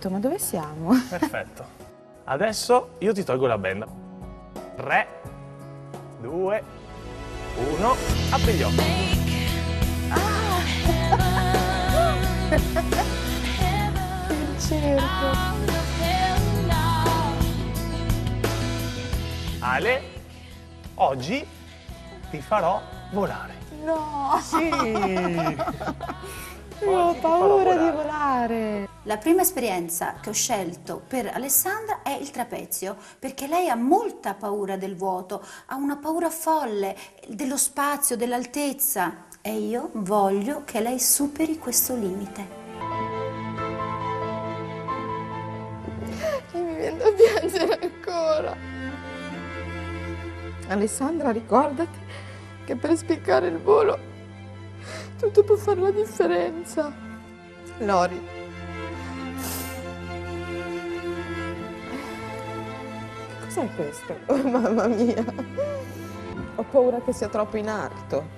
Aiuto, ma dove siamo? Perfetto. Adesso io ti tolgo la benda. 3, 2, 1, apri gli occhi. Il circo. Ale, oggi ti farò volare. No! Sì! Io ho paura di volare. La prima esperienza che ho scelto per Alessandra è il trapezio, perché lei ha molta paura del vuoto, ha una paura folle dello spazio, dell'altezza, e io voglio che lei superi questo limite. Mi viene da piangere ancora. Alessandra, ricordati che per spiccare il volo tutto può fare la differenza. Lori. Che cos'è questo? Oh, mamma mia. Ho paura che sia troppo in alto.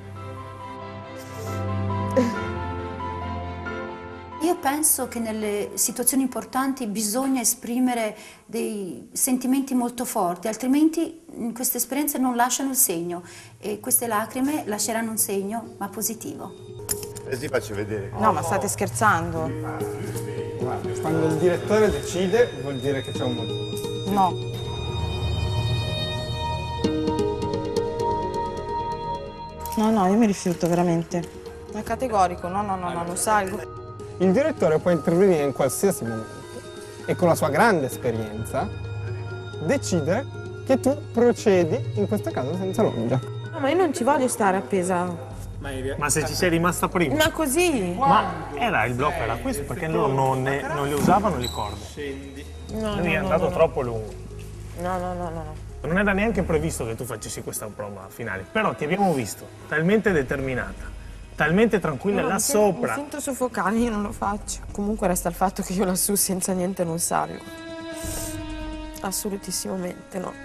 Io penso che nelle situazioni importanti bisogna esprimere dei sentimenti molto forti, altrimenti queste esperienze non lasciano il segno e queste lacrime lasceranno un segno, ma positivo. E ti faccio vedere. No, ma state scherzando? Guarda, quando il direttore decide vuol dire che c'è un motivo. No. No, io mi rifiuto veramente. È categorico, no, non salgo. Il direttore può intervenire in qualsiasi momento e con la sua grande esperienza decidere che tu procedi, in questo caso senza longia. No, ma io non ci voglio stare appesa. Ma se ci sei rimasta prima? Ma così? Ma il blocco era questo, perché loro non le usavano le corde. Lui è andato troppo lungo. No. Non era neanche previsto che tu facessi questa prova finale, però ti abbiamo visto talmente determinata, talmente tranquilla là sopra. Mi sento soffocare, io non lo faccio. Comunque resta il fatto che io lassù senza niente non salgo. Assolutissimamente no.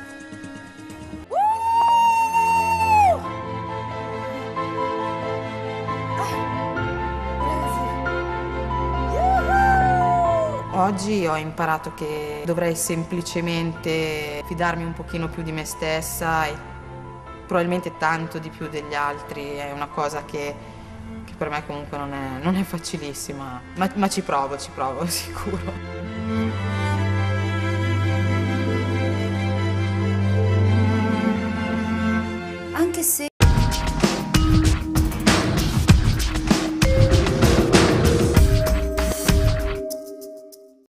Oggi ho imparato che dovrei semplicemente fidarmi un pochino più di me stessa e probabilmente tanto di più degli altri. È una cosa che per me comunque non è facilissima, ma ci provo sicuro. Anche se